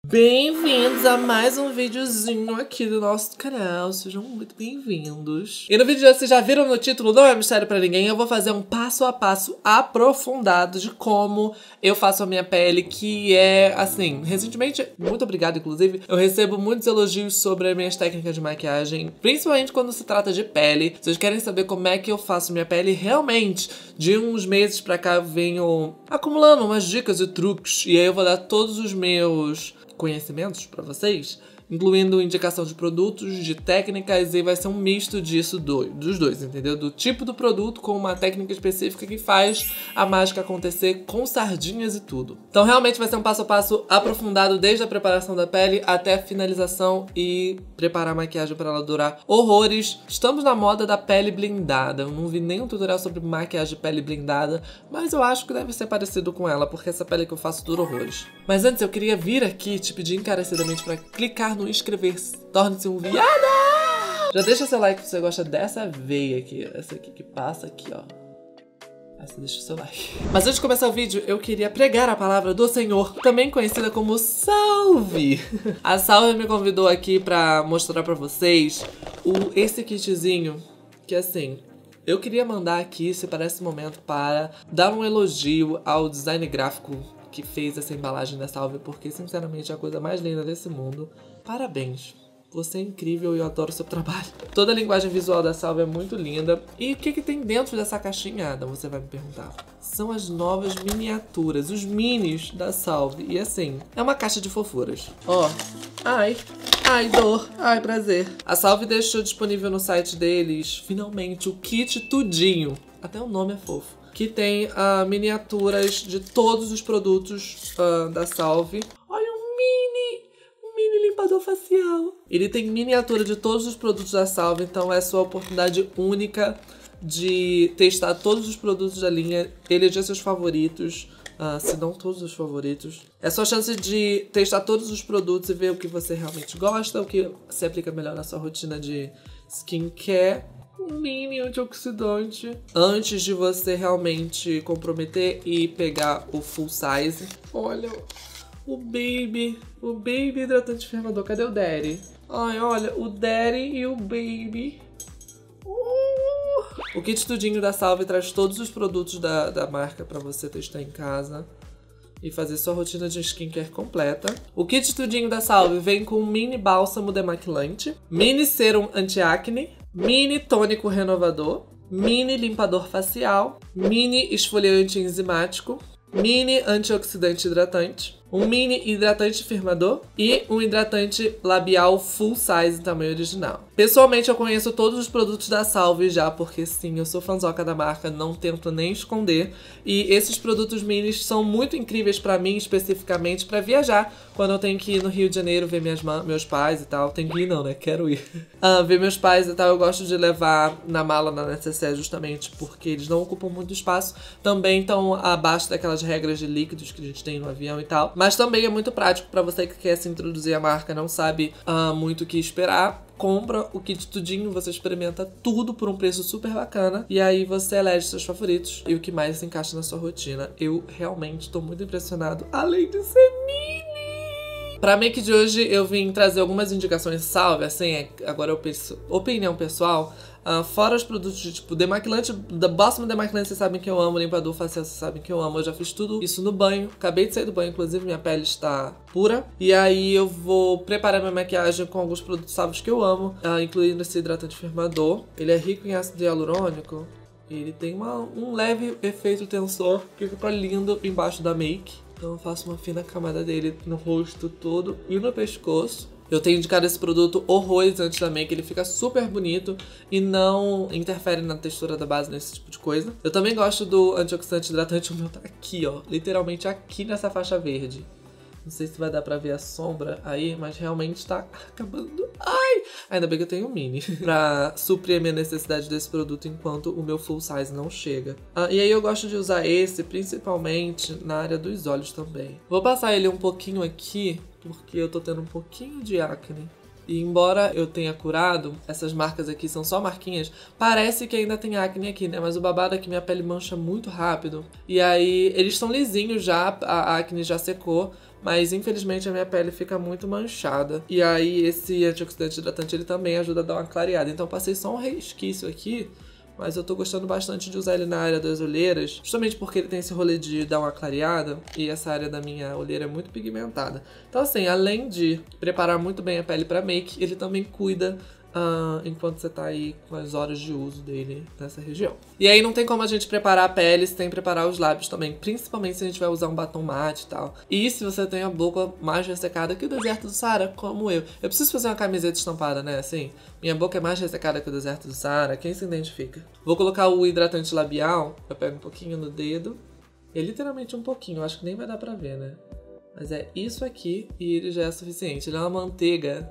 Bem-vindos a mais um videozinho aqui do nosso canal, sejam muito bem-vindos. E no vídeo de hoje, vocês já viram no título, não é mistério pra ninguém, eu vou fazer um passo a passo aprofundado de como eu faço a minha pele, que é, assim, recentemente, muito obrigada inclusive, eu recebo muitos elogios sobre as minhas técnicas de maquiagem, principalmente quando se trata de pele. Vocês querem saber como é que eu faço minha pele realmente? De uns meses pra cá eu venho acumulando umas dicas e truques, e aí eu vou dar todos os meus conhecimentos pra vocês, incluindo indicação de produtos, de técnicas, e vai ser um misto disso dos dois, entendeu? Do tipo do produto com uma técnica específica que faz a mágica acontecer com sardinhas e tudo. Então realmente vai ser um passo a passo aprofundado desde a preparação da pele até a finalização e preparar a maquiagem para ela durar horrores. Estamos na moda da pele blindada. Eu não vi nenhum tutorial sobre maquiagem de pele blindada, mas eu acho que deve ser parecido com ela, porque essa pele que eu faço dura horrores. Mas antes eu queria vir aqui te pedir encarecidamente para clicar no inscrever-se. Torne-se um viado! Já deixa seu like se você gosta dessa veia aqui. Essa aqui que passa aqui, ó. Aí você deixa o seu like. Mas antes de começar o vídeo, eu queria pregar a palavra do Senhor, também conhecida como Salve! A Salve me convidou aqui pra mostrar pra vocês esse kitzinho, que assim, eu queria mandar aqui, se para esse momento, para dar um elogio ao design gráfico que fez essa embalagem da Salve, porque sinceramente é a coisa mais linda desse mundo. Parabéns! Você é incrível e eu adoro o seu trabalho. Toda a linguagem visual da Salve é muito linda. E o que tem dentro dessa caixinha, Adam? Você vai me perguntar. São as novas miniaturas, os minis da Salve. E assim, é uma caixa de fofuras. Ó, ai, dor, ai, prazer. A Salve deixou disponível no site deles, finalmente, o kit tudinho. Até o nome é fofo. Que tem miniaturas de todos os produtos da Salve. Olha um mini limpador facial. Ele tem miniatura de todos os produtos da Salve, então é a sua oportunidade única de testar todos os produtos da linha, eleger seus favoritos, se não todos os favoritos. É a sua chance de testar todos os produtos e ver o que você realmente gosta, o que se aplica melhor na sua rotina de skincare. Um mini antioxidante antes de você realmente comprometer e pegar o full size. Olha, o Baby hidratante firmador. Cadê o Daddy? Ai, olha, o Daddy e o Baby. O kit tudinho da Salve traz todos os produtos da marca pra você testar em casa e fazer sua rotina de skincare completa. O kit tudinho da Salve vem com um mini bálsamo demaquilante, mini serum anti-acne, mini tônico renovador, mini limpador facial, mini esfoliante enzimático, mini antioxidante hidratante, um mini hidratante firmador e um hidratante labial full size tamanho original. Pessoalmente eu conheço todos os produtos da Salve já, porque sim, eu sou fanzoca da marca, não tento nem esconder. E esses produtos minis são muito incríveis pra mim, especificamente pra viajar, quando eu tenho que ir no Rio de Janeiro ver meus pais e tal. Tenho que ir não, né? Quero ir. Ver meus pais e tal, eu gosto de levar na mala, na necessaire, justamente porque eles não ocupam muito espaço. Também estão abaixo daquelas regras de líquidos que a gente tem no avião e tal. Mas também é muito prático pra você que quer se introduzir à marca, não sabe muito o que esperar. Compra o kit tudinho, você experimenta tudo por um preço super bacana. E aí você elege seus favoritos e o que mais se encaixa na sua rotina. Eu realmente tô muito impressionado, além de ser mini! Pra make de hoje eu vim trazer algumas indicações Salve, assim, agora eu penso, opinião pessoal. Fora os produtos de tipo demaquilante, da Bálsamo demaquilante vocês sabem que eu amo, limpador facial vocês sabem que eu amo. Eu já fiz tudo isso no banho, acabei de sair do banho, inclusive minha pele está pura. E aí eu vou preparar minha maquiagem com alguns produtos salvos que eu amo, incluindo esse hidratante firmador. Ele é rico em ácido hialurônico e ele tem um leve efeito tensor que fica lindo embaixo da make. Então eu faço uma fina camada dele no rosto todo e no pescoço. Eu tenho indicado esse produto horrores antes da make, ele fica super bonito e não interfere na textura da base, nesse tipo de coisa. Eu também gosto do antioxidante hidratante, o meu tá aqui, ó, literalmente aqui nessa faixa verde. Não sei se vai dar pra ver a sombra aí, mas realmente tá acabando. Ai! Ainda bem que eu tenho um mini pra suprir a minha necessidade desse produto enquanto o meu full size não chega. E aí eu gosto de usar esse principalmente na área dos olhos também. Vou passar ele um pouquinho aqui, porque eu tô tendo um pouquinho de acne. E embora eu tenha curado, essas marcas aqui são só marquinhas, parece que ainda tem acne aqui, né? Mas o babado é que minha pele mancha muito rápido. E aí, eles estão lisinhos já, a acne já secou, mas infelizmente a minha pele fica muito manchada. E aí esse antioxidante hidratante ele também ajuda a dar uma clareada. Então eu passei só um resquício aqui, mas eu tô gostando bastante de usar ele na área das olheiras, justamente porque ele tem esse rolê de dar uma clareada e essa área da minha olheira é muito pigmentada. Então assim, além de preparar muito bem a pele pra make, ele também cuida enquanto você tá aí com as horas de uso dele nessa região. E aí não tem como a gente preparar a pele sem preparar os lábios também, principalmente se a gente vai usar um batom mate e tal. E se você tem a boca mais ressecada que o deserto do Saara, como eu. Eu preciso fazer uma camiseta estampada, né, assim. Minha boca é mais ressecada que o deserto do Saara, quem se identifica? Vou colocar o hidratante labial, eu pego um pouquinho no dedo. É literalmente um pouquinho, eu acho que nem vai dar pra ver, né? Mas é isso aqui e ele já é suficiente. Ele é uma manteiga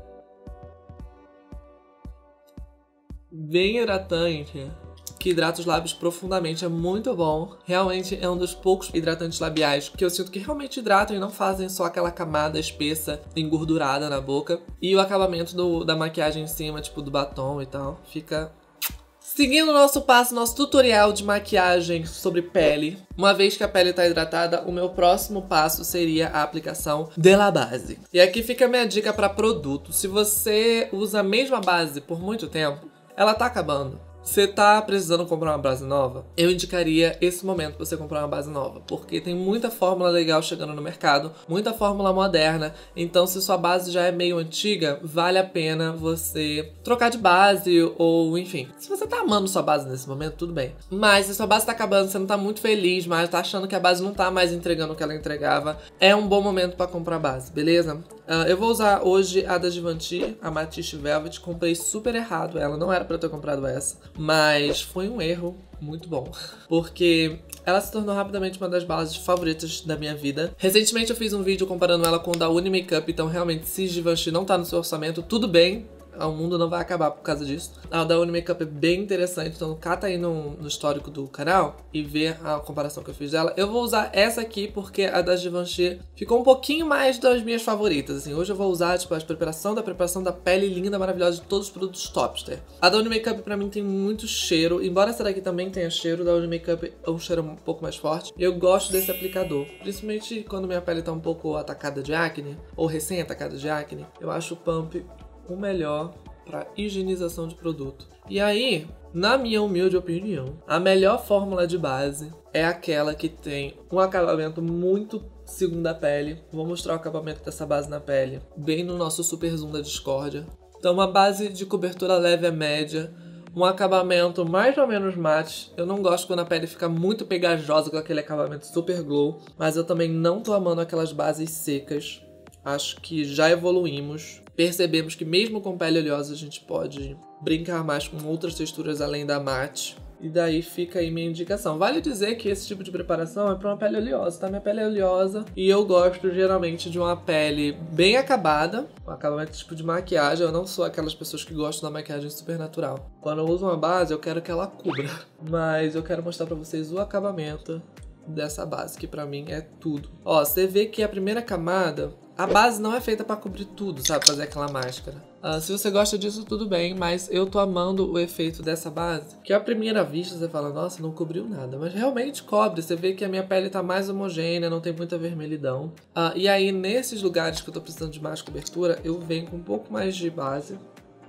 bem hidratante, que hidrata os lábios profundamente, é muito bom. Realmente é um dos poucos hidratantes labiais que eu sinto que realmente hidratam e não fazem só aquela camada espessa, engordurada na boca. E o acabamento da maquiagem em cima, tipo do batom e tal, fica... Seguindo o nosso passo, nosso tutorial de maquiagem sobre pele, uma vez que a pele está hidratada, o meu próximo passo seria a aplicação da base. E aqui fica a minha dica para produto. Se você usa a mesma base por muito tempo, ela tá acabando. Você tá precisando comprar uma base nova? Eu indicaria esse momento pra você comprar uma base nova, porque tem muita fórmula legal chegando no mercado, muita fórmula moderna, então se sua base já é meio antiga, vale a pena você trocar de base ou enfim. Se você tá amando sua base nesse momento, tudo bem. Mas se sua base tá acabando, você não tá muito feliz, mas tá achando que a base não tá mais entregando o que ela entregava, é um bom momento pra comprar base, beleza? Eu vou usar hoje a da Givenchy, a Matisse Velvet. Comprei super errado ela, não era pra eu ter comprado essa. Mas foi um erro muito bom, porque ela se tornou rapidamente uma das bases favoritas da minha vida. Recentemente eu fiz um vídeo comparando ela com a da Uni Makeup, então realmente se Givenchy não tá no seu orçamento, tudo bem. O mundo não vai acabar por causa disso. A da Uni Makeup é bem interessante, então cata aí no histórico do canal e vê a comparação que eu fiz dela. Eu vou usar essa aqui porque a da Givenchy ficou um pouquinho mais das minhas favoritas, assim. Hoje eu vou usar, tipo, a preparação da pele linda, maravilhosa de todos os produtos Topster. A da Uni Makeup pra mim tem muito cheiro, embora essa daqui também tenha cheiro, da Uni Makeup é um cheiro um pouco mais forte. Eu gosto desse aplicador, principalmente quando minha pele tá um pouco atacada de acne, ou recém-atacada de acne. Eu acho o Pump o melhor para higienização de produto. E aí, na minha humilde opinião, a melhor fórmula de base é aquela que tem um acabamento muito segunda pele. Vou mostrar o acabamento dessa base na pele, bem no nosso super zoom da discórdia. Então, uma base de cobertura leve a média, um acabamento mais ou menos mate. Eu não gosto quando a pele fica muito pegajosa com aquele acabamento super glow, mas eu também não tô amando aquelas bases secas. Acho que já evoluímos. Percebemos que mesmo com pele oleosa a gente pode brincar mais com outras texturas além da mate. E daí fica aí minha indicação. Vale dizer que esse tipo de preparação é para uma pele oleosa, tá? Minha pele é oleosa e eu gosto geralmente de uma pele bem acabada, um acabamento tipo de maquiagem. Eu não sou aquelas pessoas que gostam da maquiagem super natural. Quando eu uso uma base, eu quero que ela cubra. Mas eu quero mostrar pra vocês o acabamento dessa base, que pra mim é tudo. Ó, você vê que a primeira camada, a base não é feita pra cobrir tudo, sabe? Fazer aquela máscara. Se você gosta disso, tudo bem, mas eu tô amando o efeito dessa base. Que à primeira vista você fala, nossa, não cobriu nada. Mas realmente cobre. Você vê que a minha pele tá mais homogênea, não tem muita vermelhidão. E aí, nesses lugares que eu tô precisando de mais cobertura, eu venho com um pouco mais de base.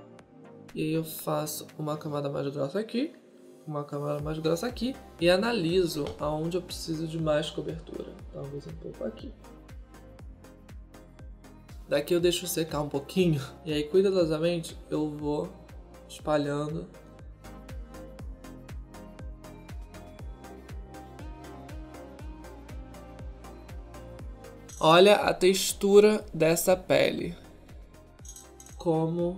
E aí eu faço uma camada mais grossa aqui, uma camada mais grossa aqui. E analiso aonde eu preciso de mais cobertura. Talvez um pouco aqui. Daqui eu deixo secar um pouquinho e aí cuidadosamente eu vou espalhando. Olha a textura dessa pele. Como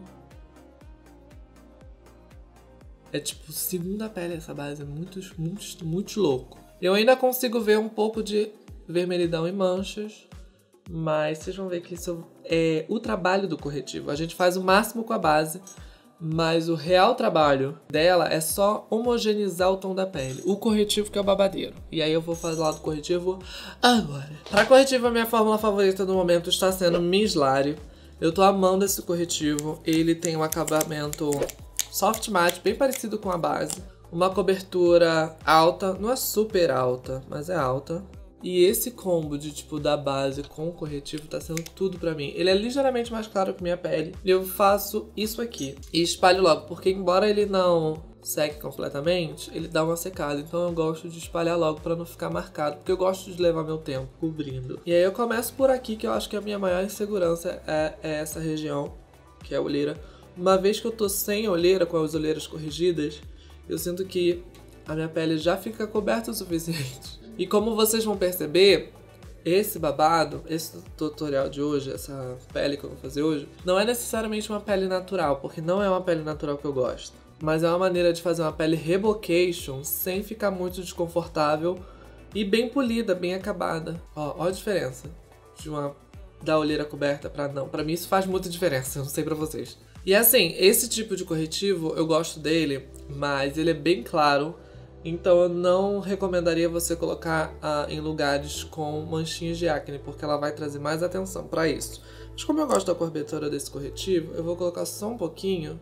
é tipo segunda pele essa base, é muito louco. Eu ainda consigo ver um pouco de vermelhidão e manchas. Mas vocês vão ver que isso é o trabalho do corretivo. A gente faz o máximo com a base, mas o real trabalho dela é só homogeneizar o tom da pele. O corretivo que é o babadeiro. E aí eu vou falar do corretivo agora. Para corretivo, a minha fórmula favorita do momento está sendo Mislari. Eu tô amando esse corretivo. Ele tem um acabamento soft matte, bem parecido com a base. Uma cobertura alta, não é super alta, mas é alta. E esse combo de, tipo, da base com o corretivo tá sendo tudo pra mim. Ele é ligeiramente mais claro que minha pele. E eu faço isso aqui. E espalho logo, porque embora ele não seque completamente, ele dá uma secada. Então eu gosto de espalhar logo pra não ficar marcado, porque eu gosto de levar meu tempo cobrindo. E aí eu começo por aqui, que eu acho que a minha maior insegurança é essa região, que é a olheira. Uma vez que eu tô sem olheira, com as olheiras corrigidas, eu sinto que a minha pele já fica coberta o suficiente. E como vocês vão perceber, esse babado, esse tutorial de hoje, essa pele que eu vou fazer hoje, não é necessariamente uma pele natural, porque não é uma pele natural que eu gosto. Mas é uma maneira de fazer uma pele rebocation sem ficar muito desconfortável e bem polida, bem acabada. Ó a diferença de da olheira coberta pra não. Pra mim isso faz muita diferença, eu não sei pra vocês. E assim, esse tipo de corretivo, eu gosto dele, mas ele é bem claro. Então eu não recomendaria você colocar em lugares com manchinhas de acne, porque ela vai trazer mais atenção pra isso. Mas como eu gosto da cobertura desse corretivo, eu vou colocar só um pouquinho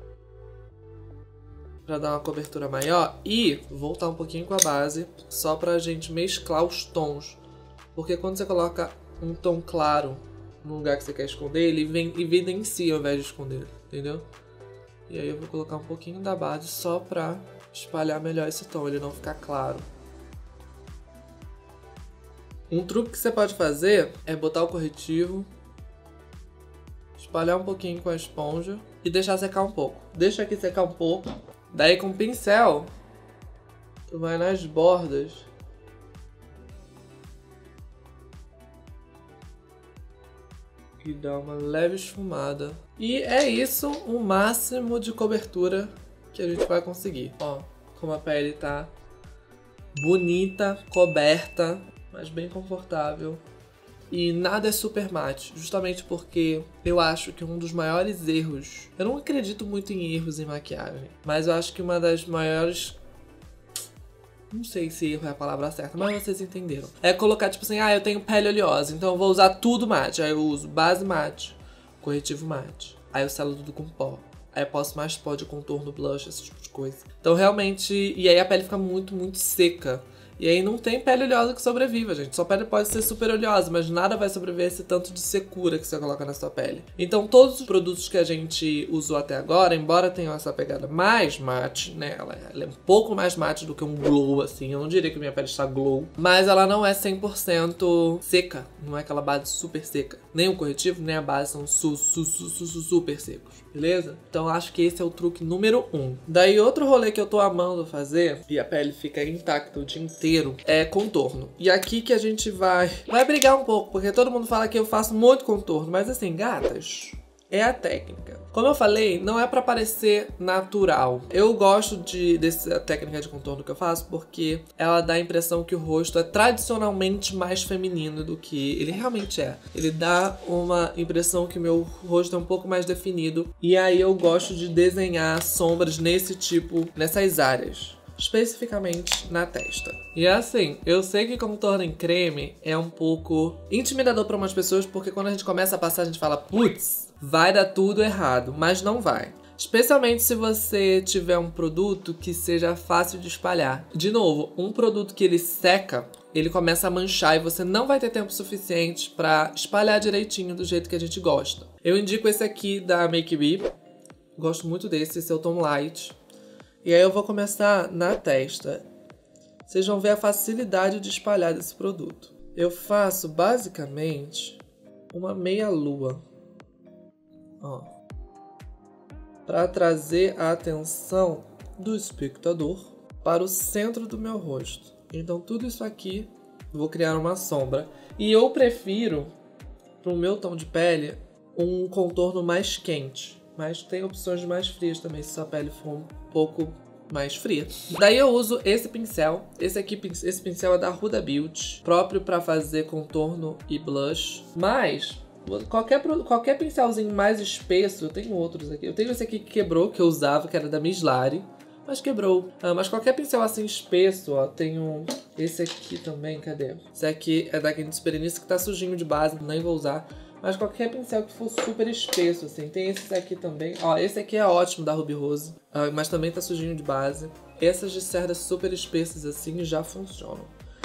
pra dar uma cobertura maior e voltar um pouquinho com a base, só pra gente mesclar os tons. Porque quando você coloca um tom claro no lugar que você quer esconder, ele vem evidencia ao invés de esconder, entendeu? E aí eu vou colocar um pouquinho da base só pra espalhar melhor esse tom, ele não ficar claro. Um truque que você pode fazer é botar o corretivo, espalhar um pouquinho com a esponja e deixar secar um pouco. Deixa aqui secar um pouco, daí com o pincel, tu vai nas bordas e dá uma leve esfumada. E é isso, o máximo de cobertura que a gente vai conseguir. Ó, como a pele tá bonita, coberta, mas bem confortável. E nada é super mate, justamente porque eu acho que um dos maiores erros... Eu não acredito muito em erros em maquiagem, mas eu acho que uma das maiores... Não sei se erro é a palavra certa, mas vocês entenderam. É colocar tipo assim, eu tenho pele oleosa, então eu vou usar tudo mate. Aí eu uso base mate, corretivo mate. Aí eu selo tudo com pó. Aí eu posso mais pó de contorno, blush, esse tipo de coisa. Então realmente... E aí a pele fica muito, muito seca. E aí não tem pele oleosa que sobreviva, gente. Sua pele pode ser super oleosa, mas nada vai sobreviver a esse tanto de secura que você coloca na sua pele. Então todos os produtos que a gente usou até agora, embora tenham essa pegada mais mate, né? Ela é um pouco mais mate do que um glow, assim. Eu não diria que minha pele está glow. Mas ela não é 100% seca. Não é aquela base super seca. Nem o corretivo, nem a base são super secos. Beleza? Então acho que esse é o truque número 1. Daí outro rolê que eu tô amando fazer, e a pele fica intacta o dia inteiro, é contorno. E aqui que a gente vai brigar um pouco, porque todo mundo fala que eu faço muito contorno, mas assim, gatas, é a técnica. Como eu falei, não é pra parecer natural. Eu gosto dessa técnica de contorno que eu faço porque ela dá a impressão que o rosto é tradicionalmente mais feminino do que ele realmente é. Ele dá uma impressão que o meu rosto é um pouco mais definido. E aí eu gosto de desenhar sombras nessas áreas. Especificamente na testa. E assim, eu sei que contorno em creme é um pouco intimidador para umas pessoas, porque quando a gente começa a passar, a gente fala, putz, vai dar tudo errado, mas não vai. Especialmente se você tiver um produto que seja fácil de espalhar. De novo, um produto que ele seca, ele começa a manchar e você não vai ter tempo suficiente para espalhar direitinho do jeito que a gente gosta. Eu indico esse aqui da Make Me. Gosto muito desse, esse é o tom light. E aí eu vou começar na testa. Vocês vão ver a facilidade de espalhar desse produto. Eu faço basicamente uma meia lua. Ó. Para trazer a atenção do espectador para o centro do meu rosto. Então tudo isso aqui, vou criar uma sombra. E eu prefiro, para o meu tom de pele, um contorno mais quente. Mas tem opções mais frias também, se sua pele for um pouco mais fria. Daí eu uso esse pincel. Esse pincel é da Huda Beauty, próprio para fazer contorno e blush. Mas qualquer pincelzinho mais espesso, eu tenho outros aqui. Eu tenho esse aqui que quebrou, que eu usava, que era da Miss Lari, mas quebrou. Mas qualquer pincel assim espesso, ó, tenho esse aqui também, cadê? Esse aqui é da Candice Berenice, que tá sujinho de base, nem vou usar. Mas qualquer pincel que for super espesso, assim. Tem esse aqui também. Ó, esse aqui é ótimo, da Ruby Rose. Mas também tá sujinho de base. Essas de cerdas super espessas, assim, já funcionam.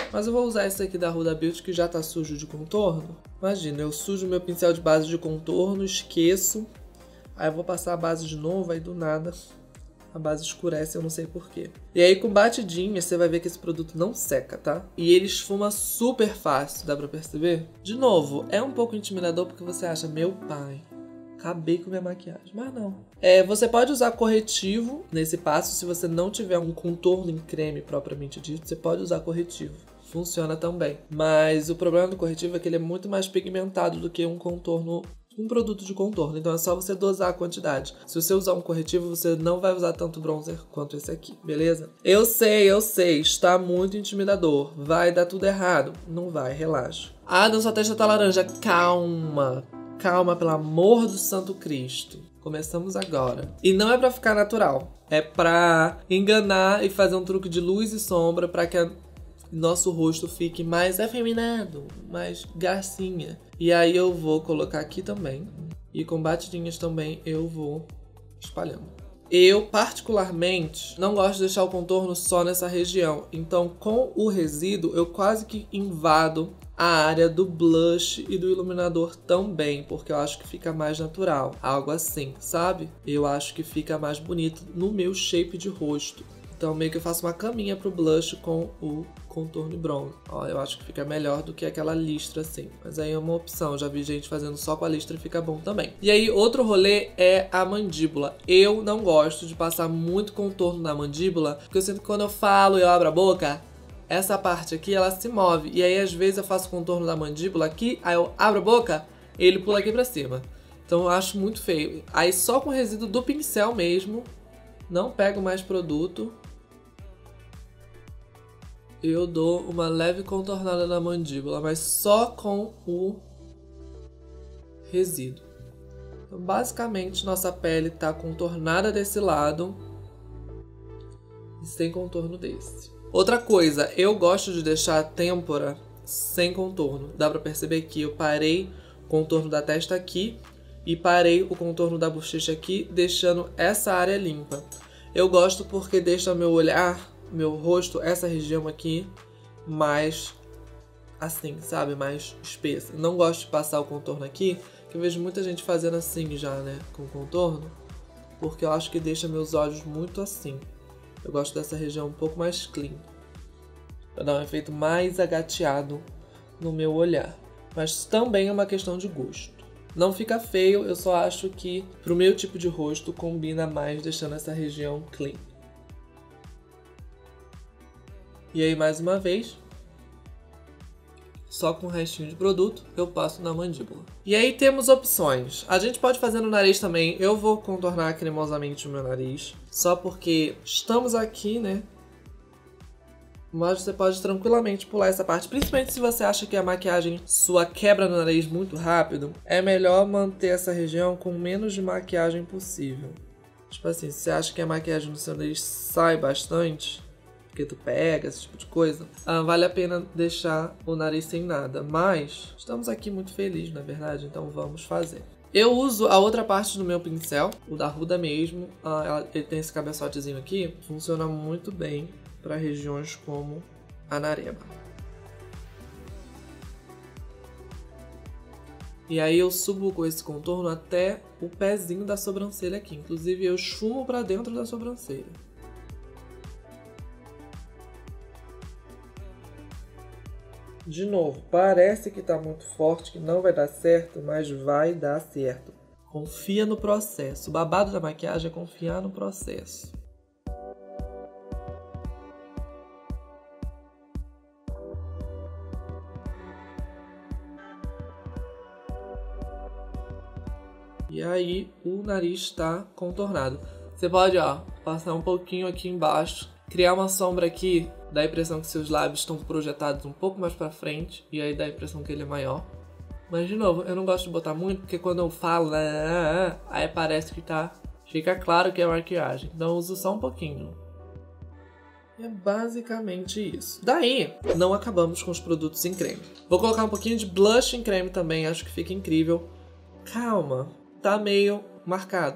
Mas eu vou usar esse aqui da Huda Beauty, que já tá sujo de contorno. Imagina, eu sujo meu pincel de base de contorno, esqueço. Aí eu vou passar a base de novo, aí do nada a base escurece, eu não sei porquê. E aí com batidinha, você vai ver que esse produto não seca, tá? E ele esfuma super fácil, dá pra perceber? De novo, é um pouco intimidador porque você acha, meu pai, acabei com minha maquiagem. Mas não. Você pode usar corretivo nesse passo, se você não tiver um contorno em creme propriamente dito, você pode usar corretivo. Funciona também. Mas o problema do corretivo é que ele é muito mais pigmentado do que um contorno, um produto de contorno, então é só você dosar a quantidade. Se você usar um corretivo, você não vai usar tanto bronzer quanto esse aqui, beleza? Eu sei, está muito intimidador. Vai dar tudo errado. Não vai, relaxa. Ah, não, sua testa tá laranja. Calma. Calma, pelo amor do Santo Cristo. Começamos agora. E não é pra ficar natural. É pra enganar e fazer um truque de luz e sombra pra que nosso rosto fique mais afeminado, mais gracinha. E aí eu vou colocar aqui também. E com batidinhas também eu vou espalhando. Eu, particularmente, não gosto de deixar o contorno só nessa região. Então, com o resíduo, eu quase que invado a área do blush e do iluminador também, porque eu acho que fica mais natural. Algo assim, sabe? Eu acho que fica mais bonito no meu shape de rosto. Então, meio que eu faço uma caminha pro blush com o contorno e bronze. Ó, eu acho que fica melhor do que aquela listra assim. Mas aí é uma opção. Já vi gente fazendo só com a listra e fica bom também. E aí, outro rolê é a mandíbula. Eu não gosto de passar muito contorno na mandíbula, porque eu sinto que quando eu falo e eu abro a boca, essa parte aqui, ela se move. E aí, às vezes, eu faço contorno da mandíbula aqui, aí eu abro a boca, ele pula aqui pra cima. Então, eu acho muito feio. Aí, só com o resíduo do pincel mesmo, não pego mais produto, eu dou uma leve contornada na mandíbula, mas só com o resíduo. Então, basicamente, nossa pele tá contornada desse lado e sem contorno desse. Outra coisa, eu gosto de deixar a têmpora sem contorno. Dá pra perceber que eu parei o contorno da testa aqui e parei o contorno da bochecha aqui, deixando essa área limpa. Eu gosto porque deixa meu olhar, meu rosto, essa região aqui, mais assim, sabe? Mais espessa. Não gosto de passar o contorno aqui, que eu vejo muita gente fazendo assim já, né? Com contorno, porque eu acho que deixa meus olhos muito assim. Eu gosto dessa região um pouco mais clean, pra dar um efeito mais agateado no meu olhar. Mas também é uma questão de gosto. Não fica feio, eu só acho que pro meu tipo de rosto combina mais deixando essa região clean. E aí, mais uma vez, só com o restinho de produto, eu passo na mandíbula. E aí temos opções. A gente pode fazer no nariz também. Eu vou contornar cremosamente o meu nariz, só porque estamos aqui, né? Mas você pode tranquilamente pular essa parte. Principalmente se você acha que a maquiagem sua quebra no nariz muito rápido, é melhor manter essa região com menos de maquiagem possível. Tipo assim, se você acha que a maquiagem do seu nariz sai bastante, porque tu pega, esse tipo de coisa, vale a pena deixar o nariz sem nada. Mas estamos aqui muito felizes, na verdade, então vamos fazer. Eu uso a outra parte do meu pincel, o da Huda mesmo. Ele tem esse cabeçotezinho aqui, funciona muito bem para regiões como a nareba. E aí eu subo com esse contorno até o pezinho da sobrancelha aqui. Inclusive eu esfumo para dentro da sobrancelha. De novo, parece que tá muito forte, que não vai dar certo, mas vai dar certo. Confia no processo. O babado da maquiagem é confiar no processo. E aí o nariz está contornado. Você pode, ó, passar um pouquinho aqui embaixo, criar uma sombra aqui, dá a impressão que seus lábios estão projetados um pouco mais pra frente, e aí dá a impressão que ele é maior. Mas, de novo, eu não gosto de botar muito, porque quando eu falo, aí parece que tá... Fica claro que é maquiagem. Então eu uso só um pouquinho. É basicamente isso. Daí, não acabamos com os produtos em creme. Vou colocar um pouquinho de blush em creme também, acho que fica incrível. Calma, tá meio marcado.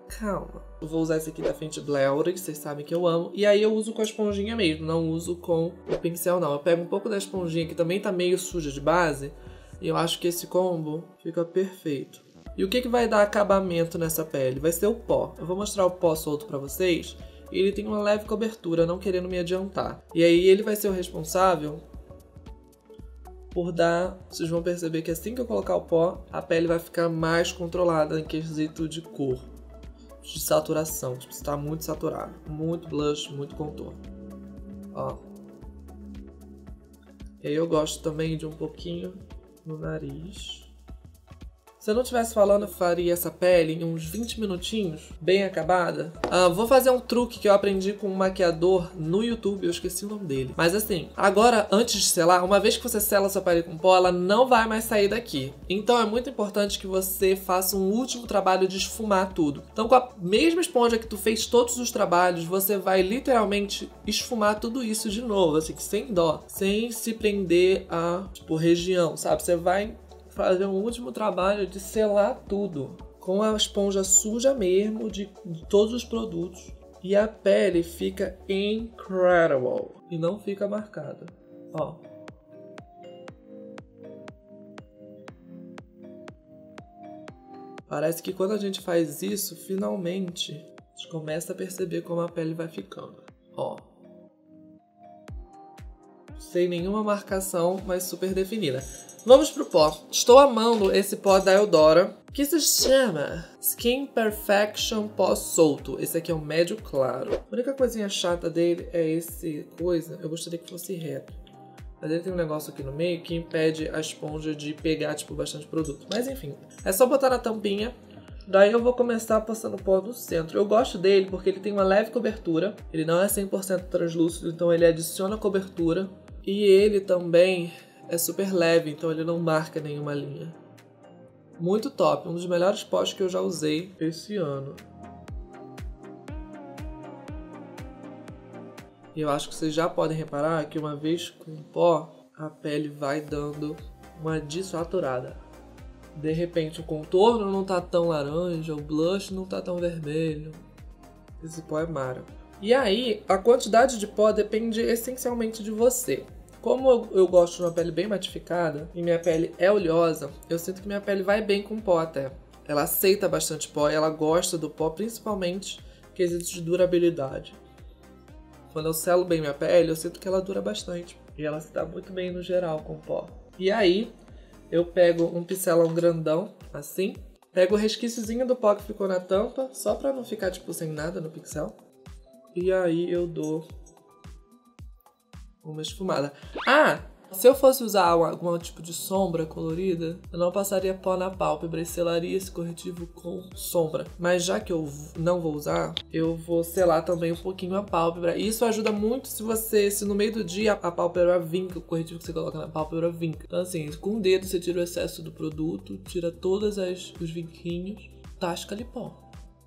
calma. Eu vou usar esse aqui da Fenty Beauty, vocês sabem que eu amo. E aí eu uso com a esponjinha mesmo, não uso com o pincel não. Eu pego um pouco da esponjinha que também tá meio suja de base. E eu acho que esse combo fica perfeito. E o que vai dar acabamento nessa pele? Vai ser o pó. Eu vou mostrar o pó solto pra vocês. E ele tem uma leve cobertura, não querendo me adiantar. E aí ele vai ser o responsável por dar... Vocês vão perceber que assim que eu colocar o pó, a pele vai ficar mais controlada em quesito de cor. De saturação, tipo, está muito saturado. Muito blush, muito contorno. Ó. E aí eu gosto também de um pouquinho no nariz. Se eu não estivesse falando, eu faria essa pele em uns 20 minutinhos, bem acabada. Vou fazer um truque que eu aprendi com um maquiador no YouTube, eu esqueci o nome dele. Mas assim, agora, antes de selar, uma vez que você sela sua pele com pó, ela não vai mais sair daqui. Então é muito importante que você faça um último trabalho de esfumar tudo. Então com a mesma esponja que tu fez todos os trabalhos, você vai literalmente esfumar tudo isso de novo, assim, sem dó. Sem se prender a, tipo, região, sabe? Você vai fazer um último trabalho de selar tudo com a esponja suja mesmo de todos os produtos e a pele fica incredible e não fica marcada. Ó. Parece que quando a gente faz isso, finalmente a gente começa a perceber como a pele vai ficando. Ó. Sem nenhuma marcação, mas super definida. Vamos pro pó. Estou amando esse pó da Eudora, que se chama Skin Perfection Pó Solto. Esse aqui é o médio claro. A única coisinha chata dele é esse coisa. Eu gostaria que fosse reto. Mas ele tem um negócio aqui no meio que impede a esponja de pegar, tipo, bastante produto. Mas enfim, é só botar na tampinha. Daí eu vou começar passando pó no centro. Eu gosto dele porque ele tem uma leve cobertura. Ele não é 100% translúcido, então ele adiciona cobertura. E ele também é super leve, então ele não marca nenhuma linha. Muito top, um dos melhores pós que eu já usei esse ano. E eu acho que vocês já podem reparar que uma vez com o pó, a pele vai dando uma desaturada. De repente o contorno não tá tão laranja, o blush não tá tão vermelho. Esse pó é mara. E aí, a quantidade de pó depende essencialmente de você. Como eu gosto de uma pele bem matificada e minha pele é oleosa, eu sinto que minha pele vai bem com pó até. Ela aceita bastante pó e ela gosta do pó, principalmente quesitos de durabilidade. Quando eu selo bem minha pele, eu sinto que ela dura bastante. E ela se dá muito bem no geral com pó. E aí, eu pego um pincelão grandão, assim. Pego o resquíciozinho do pó que ficou na tampa, só pra não ficar, tipo, sem nada no pincel. E aí eu dou uma esfumada. Se eu fosse usar algum tipo de sombra colorida, eu não passaria pó na pálpebra e selaria esse corretivo com sombra. Mas já que eu não vou usar, eu vou selar também um pouquinho a pálpebra. E isso ajuda muito se no meio do dia a pálpebra vinca, o corretivo que você coloca na pálpebra vinca. Então assim, com o dedo você tira o excesso do produto, tira todos os vinquinhos, tasca-lhe pó.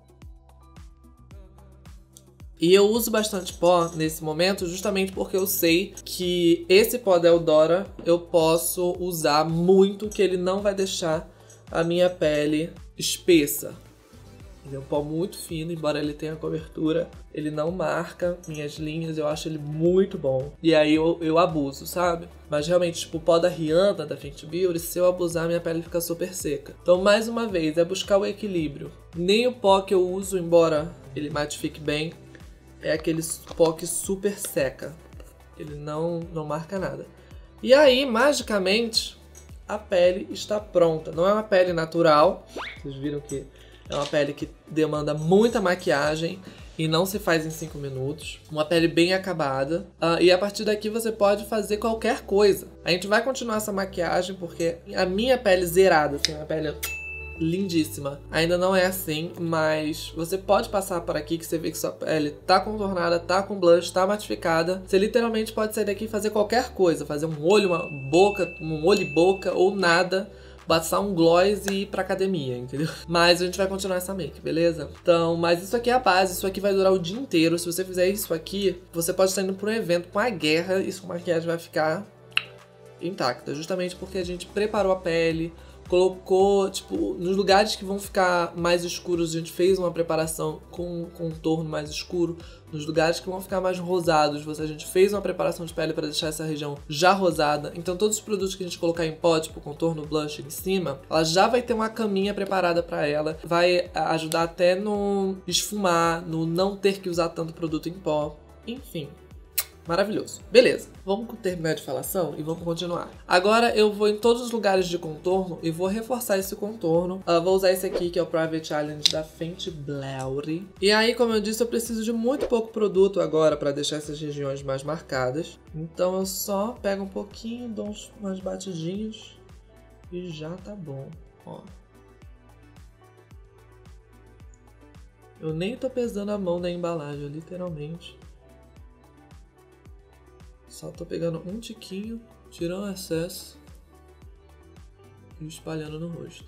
E eu uso bastante pó nesse momento justamente porque eu sei que esse pó da Eudora eu posso usar muito, que ele não vai deixar a minha pele espessa. Ele é um pó muito fino, embora ele tenha cobertura, ele não marca minhas linhas, eu acho ele muito bom. E aí eu abuso, sabe? Mas realmente, tipo, o pó da Rihanna, da Fenty Beauty, se eu abusar, minha pele fica super seca. Então, mais uma vez, é buscar o equilíbrio. Nem o pó que eu uso, embora ele matifique bem, é aquele pó que super seca. Ele não marca nada. E aí, magicamente, a pele está pronta. Não é uma pele natural. Vocês viram que é uma pele que demanda muita maquiagem e não se faz em 5 minutos. Uma pele bem acabada. E a partir daqui você pode fazer qualquer coisa. A gente vai continuar essa maquiagem porque a minha pele zerada, assim, a pele lindíssima, ainda não é assim, mas você pode passar por aqui que você vê que sua pele tá contornada, tá com blush, tá matificada. Você literalmente pode sair daqui e fazer qualquer coisa, fazer um olho, uma boca, um olho e boca ou nada, passar um gloss e ir pra academia, entendeu? Mas a gente vai continuar essa make, beleza? Então, mas isso aqui é a base, isso aqui vai durar o dia inteiro. Se você fizer isso aqui, você pode estar indo pra um evento com a guerra e sua maquiagem vai ficar intacta, justamente porque a gente preparou a pele, colocou, tipo, nos lugares que vão ficar mais escuros, a gente fez uma preparação com um contorno mais escuro. Nos lugares que vão ficar mais rosados, a gente fez uma preparação de pele para deixar essa região já rosada. Então todos os produtos que a gente colocar em pó, tipo contorno, blush em cima, ela já vai ter uma caminha preparada para ela. Vai ajudar até no esfumar, no não ter que usar tanto produto em pó. Enfim, maravilhoso. Beleza, vamos terminar de falação e vamos continuar. Agora eu vou em todos os lugares de contorno e vou reforçar esse contorno. Vou usar esse aqui, que é o Private Challenge da Fenty Beauty. E aí, como eu disse, eu preciso de muito pouco produto agora para deixar essas regiões mais marcadas. Então eu só pego um pouquinho, dou umas batidinhas e já tá bom. Ó. Eu nem tô pesando a mão da embalagem, literalmente. Só tô pegando um tiquinho, tirando o excesso e espalhando no rosto.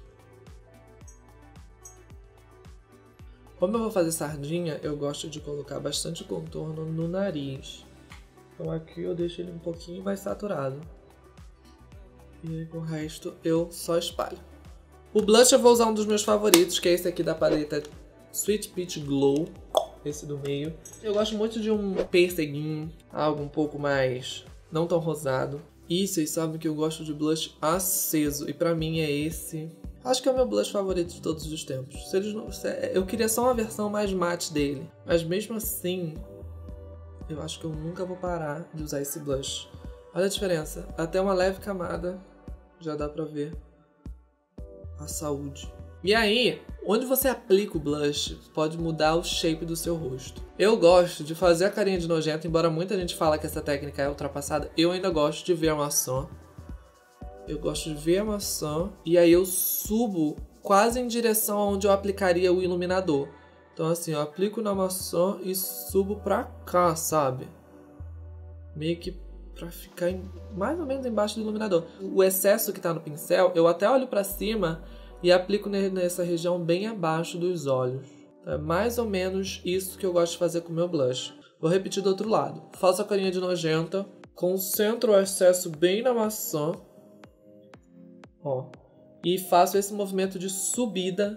Como eu vou fazer sardinha, eu gosto de colocar bastante contorno no nariz. Então aqui eu deixo ele um pouquinho mais saturado. E aí com o resto eu só espalho. O blush eu vou usar um dos meus favoritos, que é esse aqui da paleta Sweet Peach Glow. Esse do meio. Eu gosto muito de um perseguinho, algo um pouco mais não tão rosado. E vocês sabem que eu gosto de blush aceso. E pra mim é esse. Acho que é o meu blush favorito de todos os tempos. Eu queria só uma versão mais mate dele. Mas mesmo assim, eu acho que eu nunca vou parar de usar esse blush. Olha a diferença. Até uma leve camada já dá pra ver a saúde. E aí, onde você aplica o blush, pode mudar o shape do seu rosto. Eu gosto de fazer a carinha de nojento, embora muita gente fale que essa técnica é ultrapassada, eu ainda gosto de ver a maçã. Eu gosto de ver a maçã e aí eu subo quase em direção aonde eu aplicaria o iluminador. Então assim, eu aplico na maçã e subo pra cá, sabe? Meio que pra ficar mais ou menos embaixo do iluminador. O excesso que tá no pincel, eu até olho pra cima e aplico nessa região bem abaixo dos olhos. É mais ou menos isso que eu gosto de fazer com o meu blush. Vou repetir do outro lado. Faço a carinha de nojenta. Concentro o excesso bem na maçã. Ó. E faço esse movimento de subida,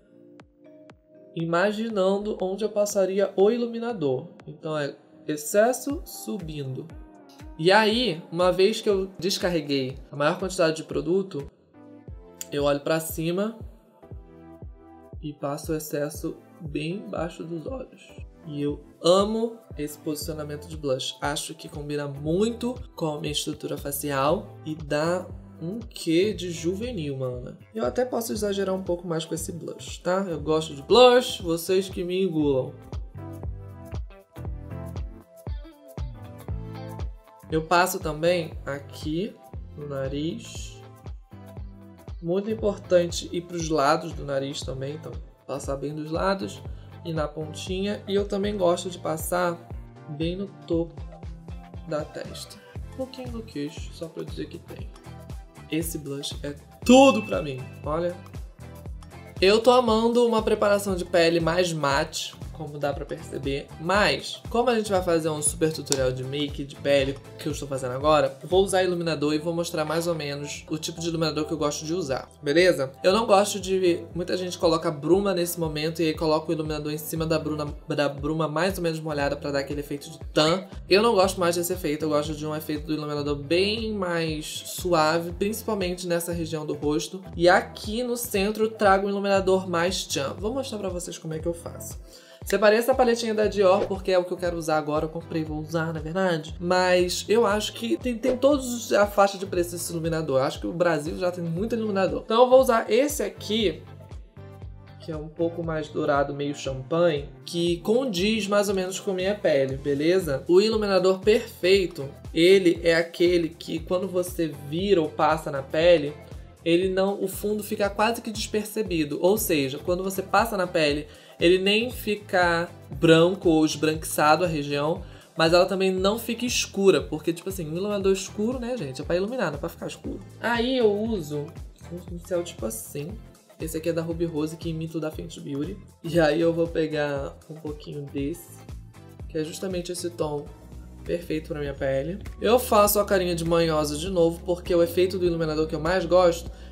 imaginando onde eu passaria o iluminador. Então é excesso subindo. E aí, uma vez que eu descarreguei a maior quantidade de produto, eu olho pra cima e passo o excesso bem embaixo dos olhos. E eu amo esse posicionamento de blush. Acho que combina muito com a minha estrutura facial e dá um quê de juvenil, mano. Eu até posso exagerar um pouco mais com esse blush, tá? Eu gosto de blush, vocês que me engulam. Eu passo também aqui no nariz. Muito importante ir para os lados do nariz também, então passar bem dos lados e na pontinha. E eu também gosto de passar bem no topo da testa. Um pouquinho no queixo, só para dizer que tem. Esse blush é tudo pra mim, olha. Eu tô amando uma preparação de pele mais mate, como dá pra perceber, mas como a gente vai fazer um super tutorial de make de pele, que eu estou fazendo agora, vou usar iluminador e vou mostrar mais ou menos o tipo de iluminador que eu gosto de usar, beleza? Eu não gosto de... Muita gente coloca bruma nesse momento e aí coloca o iluminador em cima da bruma mais ou menos molhada pra dar aquele efeito de tan. Eu não gosto mais desse efeito, eu gosto de um efeito do iluminador bem mais suave, principalmente nessa região do rosto. E aqui no centro eu trago um iluminador mais tchan. Vou mostrar pra vocês como é que eu faço. Separei essa paletinha da Dior porque é o que eu quero usar agora. Eu comprei e vou usar, na verdade. Mas eu acho que tem todos a faixa de preço desse iluminador. Eu acho que o Brasil já tem muito iluminador. Então eu vou usar esse aqui, que é um pouco mais dourado, meio champanhe, que condiz mais ou menos com a minha pele, beleza? O iluminador perfeito, ele é aquele que quando você vira ou passa na pele, o fundo fica quase que despercebido. Ou seja, quando você passa na pele, ele nem fica branco ou esbranquiçado a região, mas ela também não fica escura, porque, tipo assim, um iluminador escuro, né, gente, é pra iluminar, não é pra ficar escuro. Aí eu uso um pincel tipo assim. Esse aqui é da Ruby Rose, que imita o da Fenty Beauty. E aí eu vou pegar um pouquinho desse, que é justamente esse tom perfeito pra minha pele. Eu faço a carinha de manhosa de novo, porque o efeito do iluminador que eu mais gosto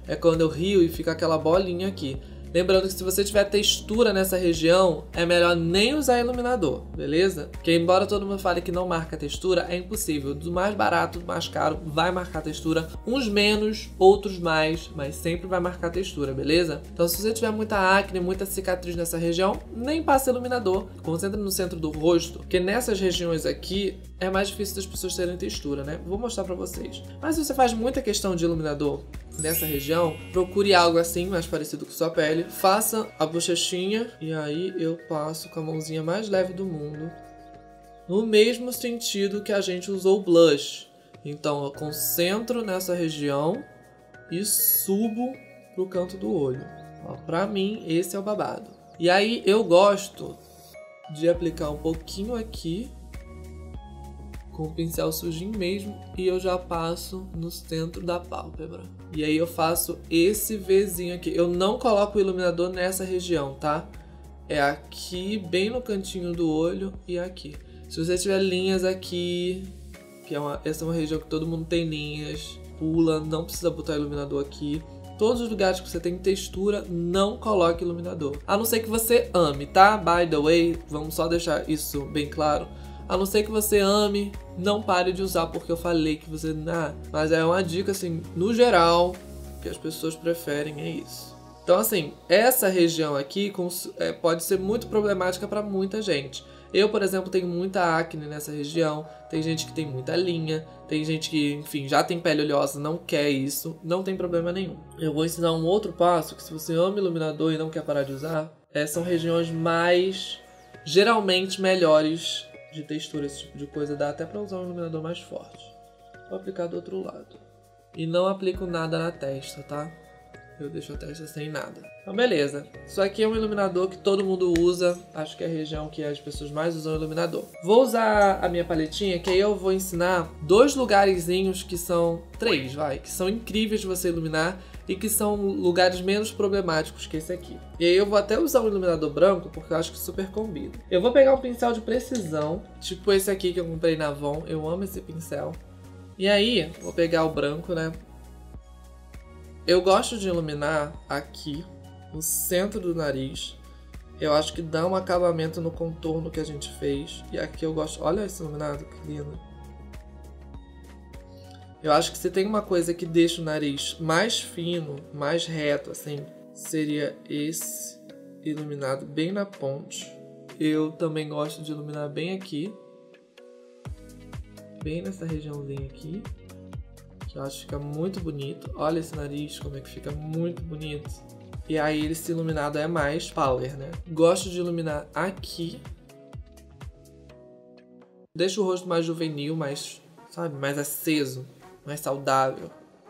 é quando eu rio e fica aquela bolinha aqui. Lembrando que se você tiver textura nessa região, é melhor nem usar iluminador, beleza? Porque embora todo mundo fale que não marca textura, é impossível. Do mais barato, do mais caro, vai marcar textura. Uns menos, outros mais, mas sempre vai marcar textura, beleza? Então se você tiver muita acne, muita cicatriz nessa região, nem passa iluminador. Concentra no centro do rosto, porque nessas regiões aqui é mais difícil das pessoas terem textura, né? Vou mostrar pra vocês. Mas se você faz muita questão de iluminador nessa região, procure algo assim, mais parecido com sua pele. Faça a bochechinha e aí eu passo com a mãozinha mais leve do mundo, no mesmo sentido que a gente usou o blush. Então eu concentro nessa região e subo pro canto do olho. Ó, pra mim, esse é o babado. E aí eu gosto de aplicar um pouquinho aqui, com o pincel sujinho mesmo, e eu já passo no centro da pálpebra. E aí eu faço esse Vzinho aqui. Eu não coloco o iluminador nessa região, tá? É aqui, bem no cantinho do olho e aqui. Se você tiver linhas aqui, que essa é uma região que todo mundo tem linhas, pula, não precisa botar iluminador aqui. Todos os lugares que você tem textura, não coloque iluminador. A não ser que você ame, tá? By the way, vamos só deixar isso bem claro. A não ser que você ame, não pare de usar porque eu falei que você... mas é uma dica, assim, no geral, que as pessoas preferem, é isso. Então, assim, essa região aqui pode ser muito problemática para muita gente. Eu, por exemplo, tenho muita acne nessa região, tem gente que tem muita linha, tem gente que, enfim, já tem pele oleosa, não quer isso, não tem problema nenhum. Eu vou ensinar um outro passo, que se você ama iluminador e não quer parar de usar, são regiões mais, geralmente, melhores de textura, esse tipo de coisa, dá até pra usar um iluminador mais forte. Vou aplicar do outro lado. E não aplico nada na testa, tá? Eu deixo a testa sem nada. Então beleza, isso aqui é um iluminador que todo mundo usa, acho que é a região que as pessoas mais usam iluminador. Vou usar a minha paletinha, que aí eu vou ensinar 2 lugarzinhos que são, 3, que são incríveis de você iluminar e que são lugares menos problemáticos que esse aqui. E aí eu vou até usar um iluminador branco, porque eu acho que super combina. Eu vou pegar um pincel de precisão, tipo esse aqui que eu comprei na Avon, eu amo esse pincel. E aí, vou pegar o branco, né? Eu gosto de iluminar aqui, no centro do nariz. Eu acho que dá um acabamento no contorno que a gente fez. E aqui eu gosto... Olha esse iluminado, que lindo. Eu acho que se tem uma coisa que deixa o nariz mais fino, mais reto, assim, seria esse iluminado bem na ponte. Eu também gosto de iluminar bem aqui. Bem nessa regiãozinha aqui. Que eu acho que fica muito bonito. Olha esse nariz, como é que fica muito bonito. E aí esse iluminado é mais power, né? Gosto de iluminar aqui. Deixa o rosto mais juvenil, mais, sabe, mais aceso. Mais saudável.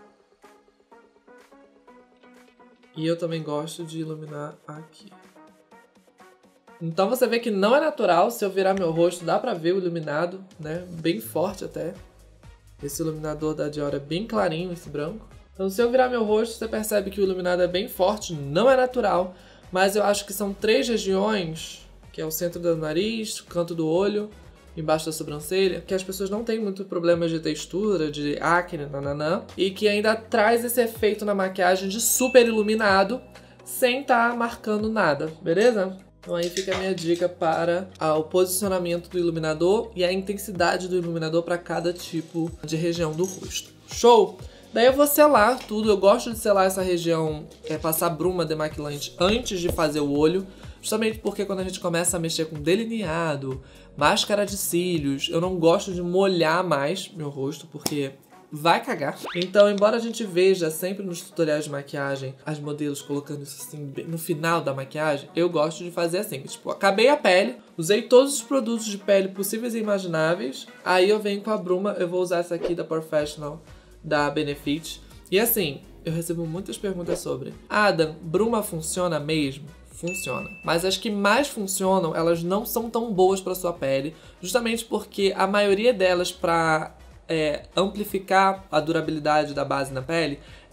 E eu também gosto de iluminar aqui. Então você vê que não é natural. Se eu virar meu rosto, dá pra ver o iluminado, né? Bem forte até. Esse iluminador da Dior é bem clarinho, esse branco. Então se eu virar meu rosto, você percebe que o iluminado é bem forte, não é natural. Mas eu acho que são 3 regiões, que é o centro do nariz, canto do olho, embaixo da sobrancelha, que as pessoas não têm muito problema de textura, de acne, nananã, e que ainda traz esse efeito na maquiagem de super iluminado, sem estar marcando nada, beleza? Então aí fica a minha dica para o posicionamento do iluminador e a intensidade do iluminador para cada tipo de região do rosto. Show? Daí eu vou selar tudo, eu gosto de selar essa região, passar bruma demaquilante antes de fazer o olho, justamente porque quando a gente começa a mexer com delineado, máscara de cílios, eu não gosto de molhar mais meu rosto, porque vai cagar. Então, embora a gente veja sempre nos tutoriais de maquiagem as modelos colocando isso assim no final da maquiagem, eu gosto de fazer assim, tipo, acabei a pele, usei todos os produtos de pele possíveis e imagináveis, aí eu venho com a bruma, eu vou usar essa aqui da Professional, da Benefit, e assim, eu recebo muitas perguntas sobre: Adam, bruma funciona mesmo? Funciona. Mas as que mais funcionam, elas não são tão boas para sua pele, justamente porque a maioria delas, para amplificar a durabilidade da base na pele,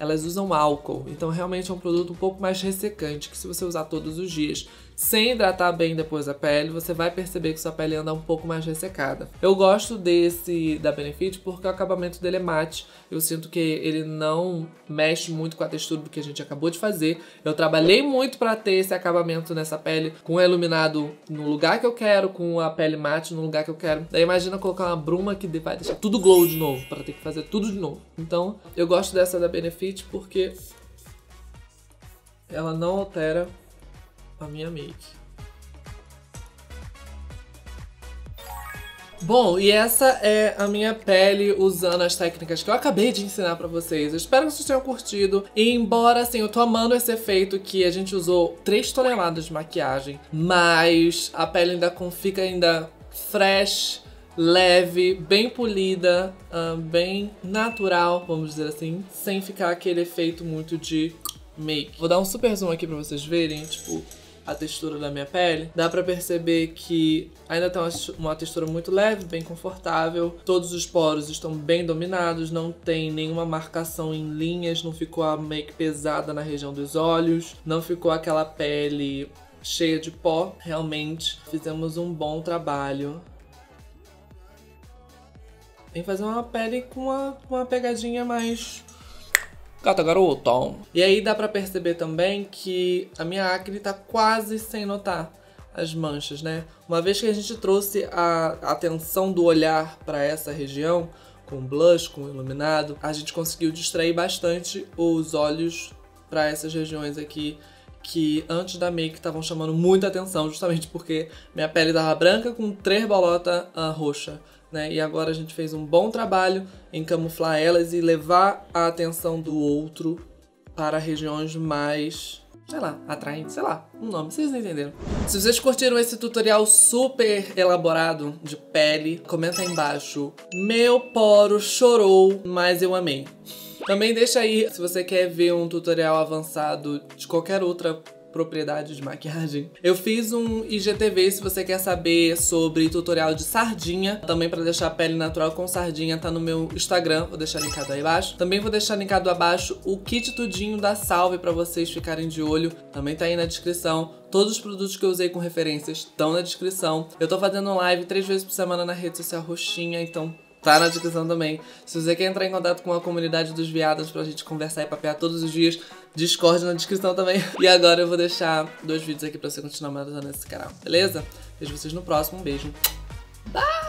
elas usam álcool. Então realmente é um produto um pouco mais ressecante, que se você usar todos os dias sem hidratar bem depois a pele, você vai perceber que sua pele anda um pouco mais ressecada. Eu gosto desse da Benefit porque o acabamento dele é mate. Eu sinto que ele não mexe muito com a textura do que a gente acabou de fazer. Eu trabalhei muito pra ter esse acabamento nessa pele, com o iluminado no lugar que eu quero, com a pele mate no lugar que eu quero. Daí imagina colocar uma bruma que vai deixar tudo glow de novo, pra ter que fazer tudo de novo. Então, eu gosto dessa da Benefit porque ela não altera a minha make. Bom, e essa é a minha pele usando as técnicas que eu acabei de ensinar pra vocês. Eu espero que vocês tenham curtido. E embora, assim, eu tô amando esse efeito que a gente usou 3 toneladas de maquiagem, mas a pele ainda fica ainda fresh, leve, bem polida, bem natural, vamos dizer assim, sem ficar aquele efeito muito de make. Vou dar um super zoom aqui pra vocês verem, tipo, a textura da minha pele. Dá pra perceber que ainda tem uma textura muito leve, bem confortável. Todos os poros estão bem dominados, não tem nenhuma marcação em linhas, não ficou a make pesada na região dos olhos, não ficou aquela pele cheia de pó. Realmente fizemos um bom trabalho em fazer uma pele com uma pegadinha mais gata garota. E aí dá pra perceber também que a minha acne tá quase sem notar as manchas, né? Uma vez que a gente trouxe a atenção do olhar pra essa região, com blush, com iluminado, a gente conseguiu distrair bastante os olhos pra essas regiões aqui que antes da make estavam chamando muita atenção, justamente porque minha pele tava branca com 3 bolotas roxa. Né? E agora a gente fez um bom trabalho em camuflar elas e levar a atenção do outro para regiões mais, sei lá, atraentes, sei lá, um nome, vocês entenderam. Se vocês curtiram esse tutorial super elaborado de pele, comenta aí embaixo. Meu poro chorou, mas eu amei. Também deixa aí se você quer ver um tutorial avançado de qualquer outra propriedade de maquiagem. Eu fiz um IGTV se você quer saber sobre tutorial de sardinha, também pra deixar a pele natural com sardinha, tá no meu Instagram, vou deixar linkado aí abaixo. Também vou deixar linkado abaixo o kit tudinho da Salve pra vocês ficarem de olho, também tá aí na descrição. Todos os produtos que eu usei com referências estão na descrição. Eu tô fazendo live 3 vezes por semana na rede social Roxinha, então tá na descrição também. Se você quer entrar em contato com a comunidade dos viados pra gente conversar e papear todos os dias, Discord na descrição também. E agora eu vou deixar 2 vídeos aqui pra você continuar maratonando esse canal, beleza? Vejo vocês no próximo. Um beijo. Bye!